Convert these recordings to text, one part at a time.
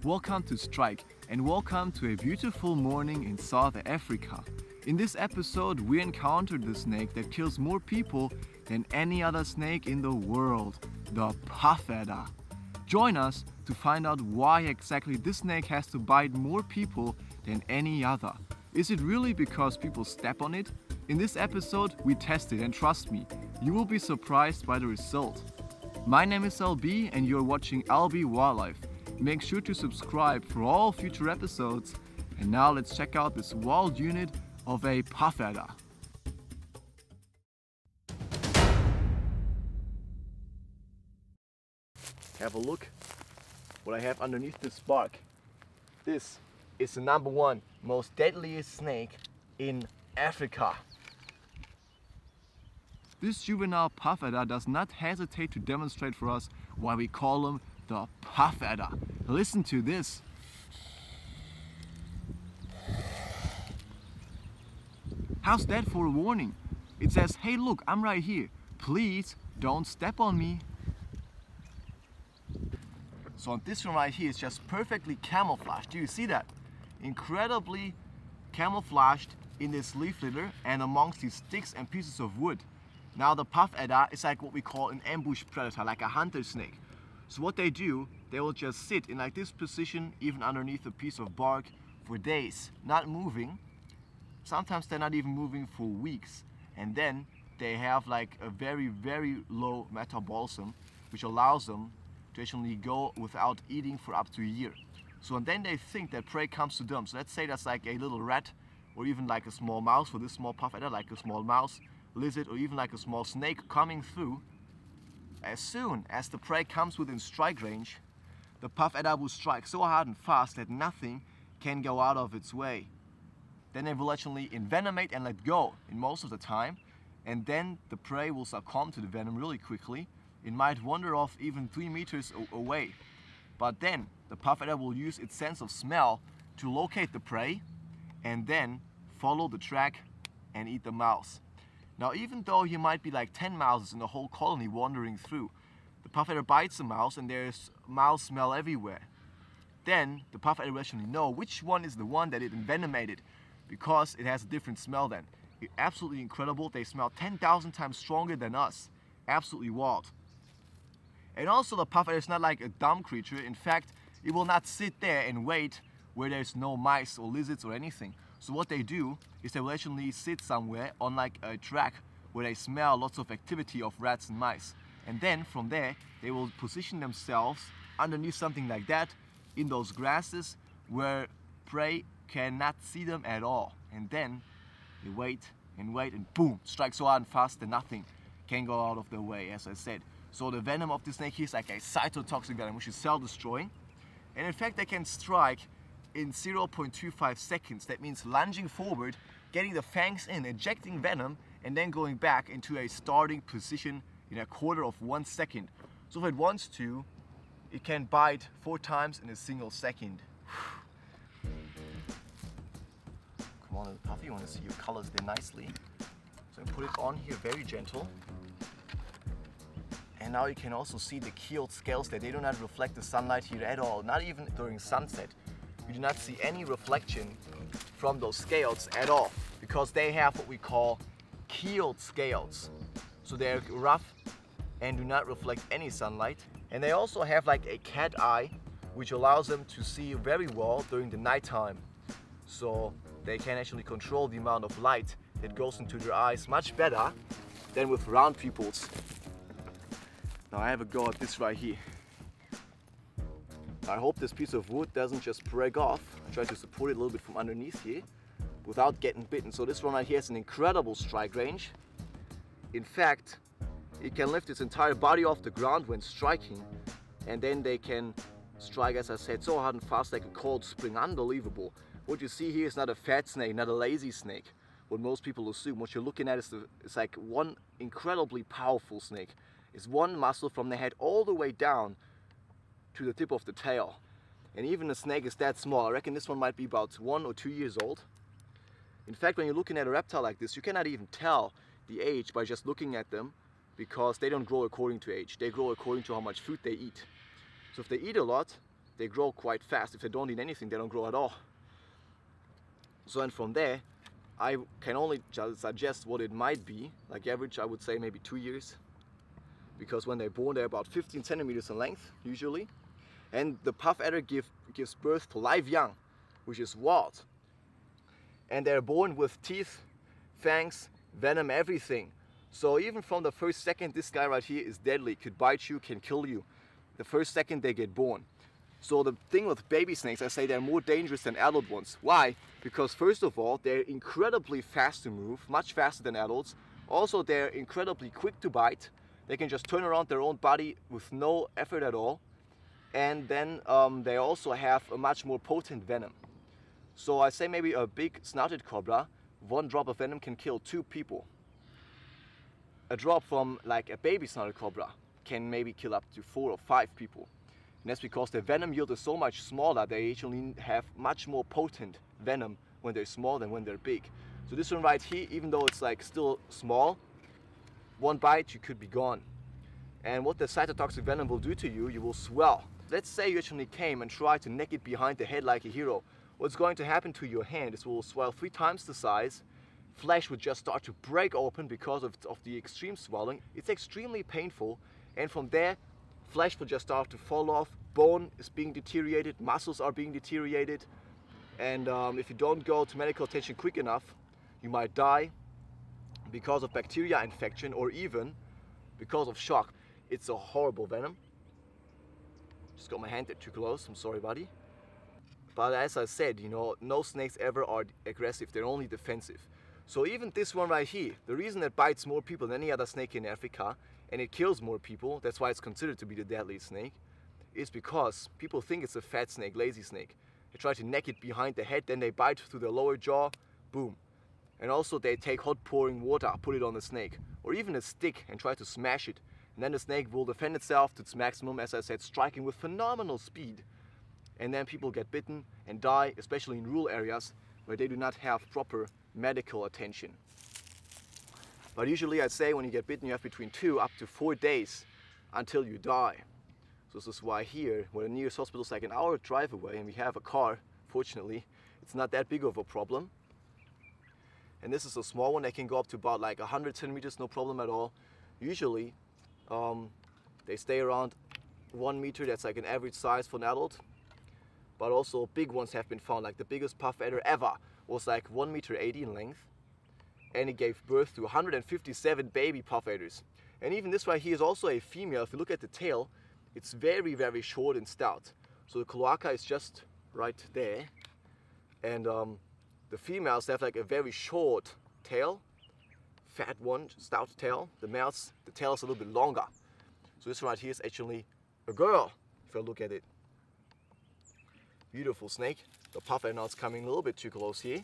Welcome to Strike and welcome to a beautiful morning in South Africa. In this episode, we encountered the snake that kills more people than any other snake in the world, the puff adder. Join us to find out why exactly this snake has to bite more people than any other. Is it really because people step on it? In this episode, we test it, and trust me, you will be surprised by the result. My name is LB and you're watching LB Wildlife. Make sure to subscribe for all future episodes. And now let's check out this wild unit of a puff adder. Have a look what I have underneath this bark. This is the #1 most deadliest snake in Africa. This juvenile puff adder does not hesitate to demonstrate for us why we call him the puff adder. Listen to this. How's that for a warning? It says, hey look, I'm right here. Please don't step on me. So on this one right here is just perfectly camouflaged. Do you see that? Incredibly camouflaged in this leaf litter and amongst these sticks and pieces of wood. Now the puff adder is like what we call an ambush predator, like a hunter snake. So what they do, they will just sit in like this position, even underneath a piece of bark for days, not moving. Sometimes they're not even moving for weeks. And then they have like a very, very low metabolism, which allows them to actually go without eating for up to a year. So and then they think that prey comes to them. So let's say that's like a little rat or even like a small mouse for this small puff adder, like a small mouse, lizard, or even like a small snake coming through. As soon as the prey comes within strike range, the puff adder will strike so hard and fast that nothing can go out of its way. Then it will actually envenomate and let go in most of the time, and then the prey will succumb to the venom really quickly. It might wander off even 3 meters away. But then the puff adder will use its sense of smell to locate the prey and then follow the track and eat the mouse. Now even though he might be like 10 mouses in the whole colony wandering through, the puff adder bites a mouse and there's mouse smell everywhere. Then the puff adder will actually know which one is the one that it envenomated because it has a different smell then. It's absolutely incredible. They smell 10,000 times stronger than us. Absolutely wild. And also the puff adder is not like a dumb creature. In fact, it will not sit there and wait where there's no mice or lizards or anything. So what they do is they will actually sit somewhere on like a track where they smell lots of activity of rats and mice. And then from there, they will position themselves underneath something like that in those grasses where prey cannot see them at all. And then they wait and boom, strike so hard and fast that nothing can go out of their way, as I said. So the venom of the snake here is like a cytotoxic venom, which is cell destroying. And in fact, they can strike in 0.25 seconds. That means lunging forward, getting the fangs in, ejecting venom, and then going back into a starting position in a quarter of 1 second. So if it wants to, it can bite 4 times in a single second. Come on, little puppy, you want to see your colors there nicely. So I put it on here very gentle. And now you can also see the keeled scales there. They do not reflect the sunlight here at all, not even during sunset. You do not see any reflection from those scales at all because they have what we call keeled scales. So they're rough and do not reflect any sunlight. And they also have like a cat eye, which allows them to see very well during the nighttime. So they can actually control the amount of light that goes into their eyes much better than with round pupils. Now I have a go at this right here. I hope this piece of wood doesn't just break off. I try to support it a little bit from underneath here without getting bitten. So this one right here has an incredible strike range. In fact, it can lift its entire body off the ground when striking, and then they can strike, as I said, so hard and fast like a cold spring. Unbelievable. What you see here is not a fat snake, not a lazy snake. What most people assume. What you're looking at is like one incredibly powerful snake. It's one muscle from the head all the way down to the tip of the tail. And even a snake is that small. I reckon this one might be about 1 or 2 years old. In fact, when you're looking at a reptile like this, you cannot even tell the age by just looking at them because they don't grow according to age. They grow according to how much food they eat. So if they eat a lot, they grow quite fast. If they don't eat anything, they don't grow at all. So and from there, I can only just suggest what it might be. Like average, I would say maybe 2 years. Because when they're born, they're about 15 centimeters in length, usually. And the puff adder gives birth to live young, which is wild. And they're born with teeth, fangs, venom, everything. So even from the first second, this guy right here is deadly, could bite you, can kill you. The first second they get born. So the thing with baby snakes, I say they're more dangerous than adult ones. Why? Because first of all, they're incredibly fast to move, much faster than adults. Also, they're incredibly quick to bite. They can just turn around their own body with no effort at all. And then they also have a much more potent venom. So I say maybe a big snouted cobra, 1 drop of venom can kill 2 people. A drop from like a baby snouted cobra can maybe kill up to 4 or 5 people. And that's because their venom yield is so much smaller, they actually have much more potent venom when they're small than when they're big. So this one right here, even though it's like still small, 1 bite you could be gone. And what the cytotoxic venom will do to you, you will swell. Let's say you actually came and tried to nick it behind the head like a hero. What's going to happen to your hand is it will swell 3 times the size. Flesh would just start to break open because of the extreme swelling. It's extremely painful, and from there flesh will just start to fall off, bone is being deteriorated, muscles are being deteriorated, and if you don't go to medical attention quick enough, you might die because of bacteria infection or even because of shock. It's a horrible venom. Just got my hand there too close, I'm sorry buddy. But as I said, you know, no snakes ever are aggressive, they're only defensive. So even this one right here, the reason it bites more people than any other snake in Africa, and it kills more people, that's why it's considered to be the deadliest snake, is because people think it's a fat snake, lazy snake. They try to neck it behind the head, then they bite through the lower jaw, boom. And also they take hot pouring water, put it on the snake, or even a stick and try to smash it. And then the snake will defend itself to its maximum, as I said, striking with phenomenal speed. And then people get bitten and die, especially in rural areas where they do not have proper medical attention. But usually I'd say when you get bitten, you have between 2 up to 4 days until you die. So this is why here, where the nearest hospital is like an hour drive away and we have a car, fortunately, it's not that big of a problem. And this is a small one that can go up to about like 100 centimeters, no problem at all. Usually they stay around 1 meter, that's like an average size for an adult. But also big ones have been found, like the biggest puff adder ever was like 1.80 meter in length. And it gave birth to 157 baby puff adders. And even this right here is also a female. If you look at the tail, it's very, very short and stout. So the cloaca is just right there. And the females have like a very short tail, fat one, stout tail. The males, the tail is a little bit longer. So this right here is actually a girl, if I look at it. Beautiful snake. The puff adder now is coming a little bit too close here.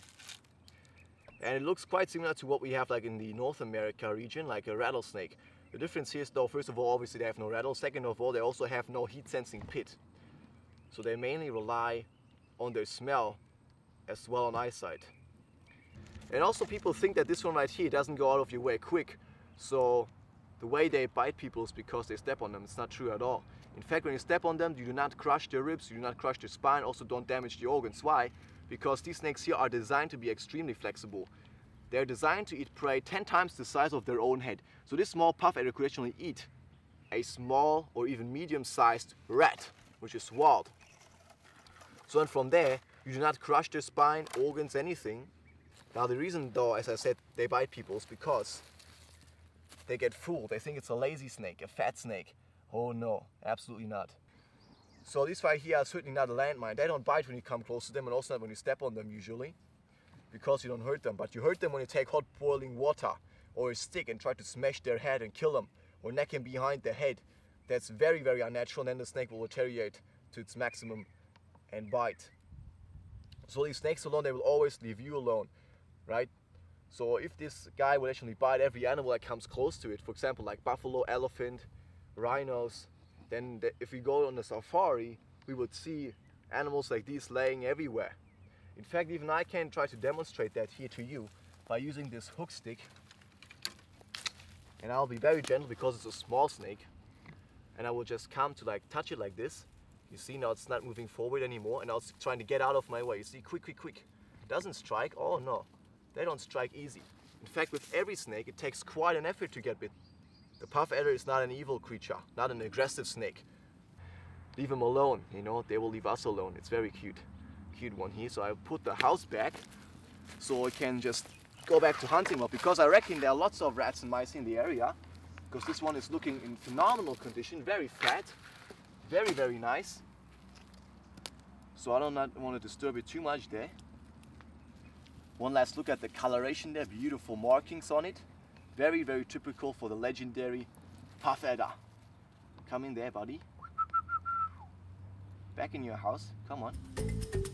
And it looks quite similar to what we have like in the North America region, like a rattlesnake. The difference here is though, first of all, obviously they have no rattle. Second of all, they also have no heat sensing pit. So they mainly rely on their smell as well on eyesight. And also people think that this one right here doesn't go out of your way quick. So the way they bite people is because they step on them. It's not true at all. In fact, when you step on them, you do not crush their ribs, you do not crush their spine, also don't damage the organs. Why? Because these snakes here are designed to be extremely flexible. They're designed to eat prey 10 times the size of their own head. So this small puff adder could actually eat a small or even medium-sized rat, which is wild. So and from there, you do not crush their spine, organs, anything. Now the reason though, as I said, they bite people is because they get fooled. They think it's a lazy snake, a fat snake. Oh no, absolutely not. So these right here are certainly not a landmine. They don't bite when you come close to them, and also not when you step on them usually, because you don't hurt them. But you hurt them when you take hot boiling water or a stick and try to smash their head and kill them, or neck them behind the head. That's very, very unnatural, and then the snake will deteriorate to its maximum and bite. So these snakes alone, they will always leave you alone, right? So if this guy will actually bite every animal that comes close to it, for example like buffalo, elephant, rhinos, then if we go on a safari, we would see animals like these laying everywhere. In fact, even I can try to demonstrate that here to you by using this hook stick. And I'll be very gentle because it's a small snake. And I will just come to like touch it like this. You see, now it's not moving forward anymore, and now it's trying to get out of my way. You see, quick, quick, quick. Doesn't strike. Oh no, they don't strike easy. In fact, with every snake, it takes quite an effort to get bit. The puff adder is not an evil creature, not an aggressive snake. Leave them alone, you know, they will leave us alone. It's very cute. Cute one here. So I put the house back so I can just go back to hunting mode, because I reckon there are lots of rats and mice in the area, because this one is looking in phenomenal condition, very fat, very, very nice. So I do not want to disturb it too much there. One last look at the coloration there, beautiful markings on it. Very, very typical for the legendary puff adder. Come in there, buddy. Back in your house, come on.